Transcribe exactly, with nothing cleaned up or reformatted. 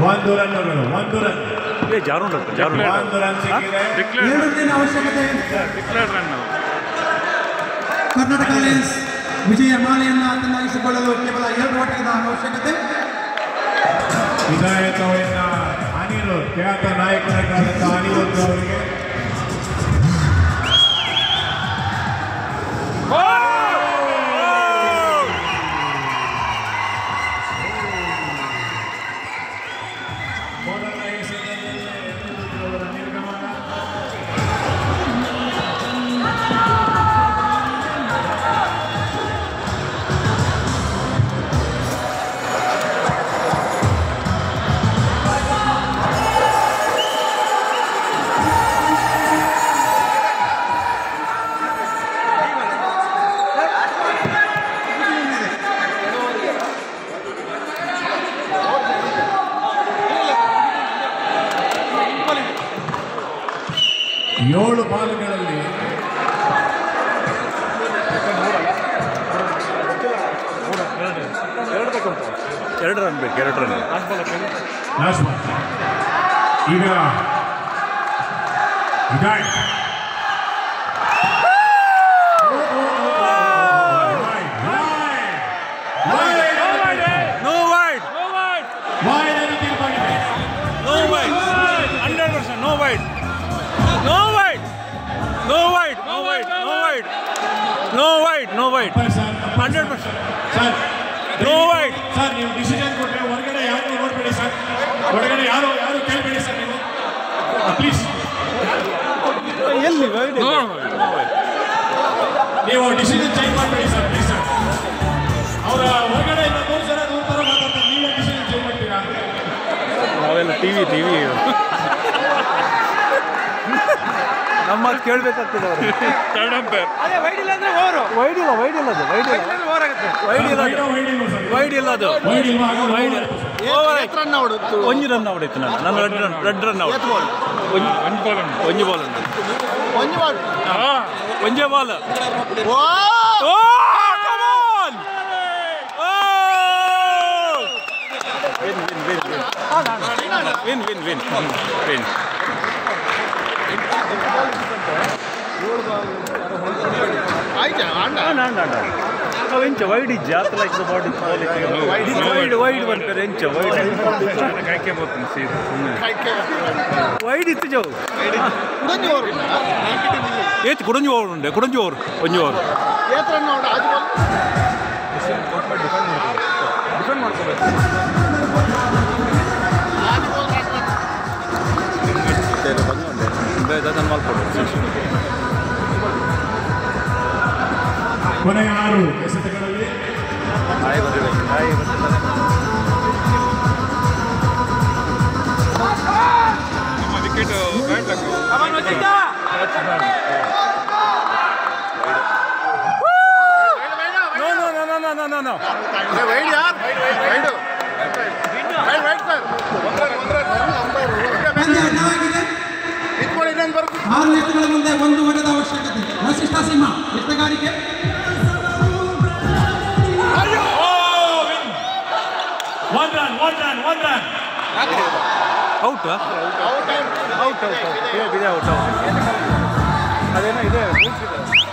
ಒಂದು ರನ್ನುಗಳು ಒಂದು ರನ್ ಜಾರು ಜಾರು ಒಂದು ರನ್ ಸಿಕ್ಕಿದೆ. ಅವಶ್ಯಕತೆ ಕರ್ನಾಟಕ ಲಯನ್ಸ್ ವಿಜಯ ಮಾಲೆಯನ್ನು ತನ್ನಾಗಿಸಿಕೊಳ್ಳಲು ಕೇವಲ ಎರಡು ಓಟದ ಅವಶ್ಯಕತೆ. ವಿಧಾಯಕವನ್ನ ಅನಿರುದ್ಧ್ ಖ್ಯಾತ ನಾಯಕರಾದಂಥ ಅನಿರುದ್ಧ್ ಅವರಿಗೆ ಮೊದಲ ಎಸೆತದಲ್ಲಿ ಅನಿರುದ್ಧ್ ಅವರ ನಿರ್ಗಮನ. ಏಳು ಬಾಲುಗಳಲ್ಲಿ ಎರಡು ರನ್ ಬೇಕು ಎರಡು ರನ್ ಲಾಸ್ಟ್ ಬಾಲ್. ಈಗ ವಿದಾಯ್ No wide. No wide. No wide. No wide. No wide. No wide. No wide. Hundred percent. Sir No wide. Sir ನೀವು ಡಿಸಿಷನ್ ಕೊಟ್ಟರೆ ಹೊರಗಡೆ ಯಾರು ನೋಡ್ಬೇಡಿ ಸರ್. ಹೊರಗಡೆ ಯಾರು ಯಾರು ಕೇಳಬೇಡಿ ಸರ್ ನೀವು ಪ್ಲೀಸ್. ಎಲ್ಲಿ ವೈಡ್? ನೀವು ಡಿಸಿಷನ್ ಚೇಂಜ್ ಮಾಡಬೇಡಿ ಸರ್ ಪ್ಲೀಸ್ ಸರ್. ಅವರ ಹೊರಗಡೆ ಇಂದ ಮೂರು ಜನ ನೂರು ಥರ ಮಾತಾಡ್ತಾರೆ, ನೀವೇ ಡಿಸಿಷನ್ ಚೇಂಜ್ ಮಾಡ್ತೀರಾ? ನಾವೆಲ್ಲ ಟಿವಿ ಟಿವಿ ನಮ್ಮ ಮಾತು ಕೇಳಬೇಕಾಗ್ತದೆ ಅವರು. ಥರ್ಡ್ ಅಂಪೈರ್ ಅದೇ ವೈಡ್ ಇಲ್ಲ ಅಂದ್ರೆ ಓವರ್. ವೈಡ್ ಇಲ್ಲ ವೈಡ್ ಇಲ್ಲ ಅದು ವೈಡ್ ಇಲ್ಲ ಓವರ್ ಆಗುತ್ತೆ. ವೈಡ್ ಇಲ್ಲ ಅದು ವೈಡ್ ಇಲ್ಲ ಅದು ವೈಡ್ ಇಲ್ವಾ? ವೈಡ್ ಓವರ್ ಆಯ್ತು. ರನ್ ಹೊಡೆದು ಒಂಜಿ ರನ್ ಹೊಡೆಯಿತು ನಾನು ನಾನು red run red run out. ಒಂದು ಬಾಲ್ ಒಂಜಿ ಬಾಲ್ ಉಂಟು ಒಂಜಿ ಬಾಲ್ ಒಂಜೇ ball. Oh come on. Oh win win win win win win win ಅವು ಎಂಚ ವೈಡ್ ಇಜ್ಜ ಅತ್ತಲ ಇತ್ತು ಬಾಡಿ ವೈಡ್ ವೈಡ್ ಬಂತಾರೆ ಎಂಚ ವೈಡ್ ಕಾಯ್ಕೆ ಬರ್ತೀನಿ ಸೀದಾ ವೈಡ್ ಇತ್ತು ಜವು ಏತ್ ಕುಡಂಜಿ ಓವರ್ ಉಂಡೆ ಕುಡಂಜಿ ಓವರ್ ಒಂಜಿ ಓವರ್ ಡಿಫೆಂಡ್ ಮಾಡ್ಕೋಬೇಕು. ಕೊನೆಯ ಆರು ಎಸೆತಗಳಲ್ಲಿ ನಮ್ಮ wicket bat No, no, no, no, no, no, no. Wide ಯಾರ್ ವೈಡ್ ವೈಡ್ ವೈಡ್ ಸರ್ ಆರು ಎತ್ತುಗಳ ಮುಂದೆ ಒಂದು ಓಟದ ಅವಶ್ಯಕತೆ. ವಸಿಷ್ಠ ಸಿಂಹ ಎತ್ತಗಾರಿಕೆ one run one run one run out out out out out ಅದೇನೋ ಇದೆ